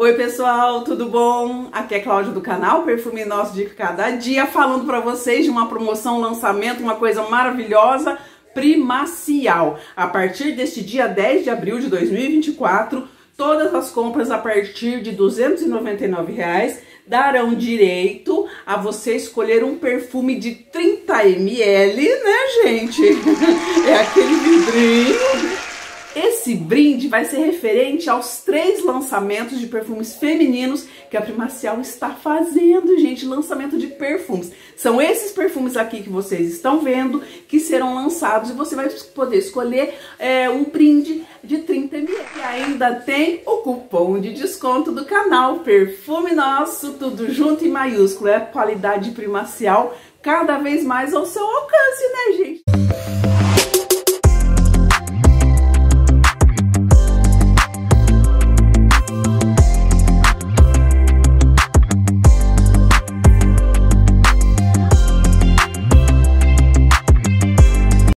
Oi pessoal, tudo bom? Aqui é Cláudia do canal Perfume Nosso de Cada Dia, falando para vocês de uma promoção, lançamento, uma coisa maravilhosa, Primacial. A partir deste dia 10 de abril de 2024, todas as compras a partir de R$ 299 darão direito a você escolher um perfume de 30 ml, né, gente? É aquele vidrinho. Esse brinde vai ser referente aos 3 lançamentos de perfumes femininos que a Primacial está fazendo, gente, lançamento de perfumes. São esses perfumes aqui que vocês estão vendo que serão lançados e você vai poder escolher um brinde de 30 ml. E ainda tem o cupom de desconto do canal Perfume Nosso, tudo junto em maiúsculo. É qualidade Primacial cada vez mais ao seu alcance, né, gente?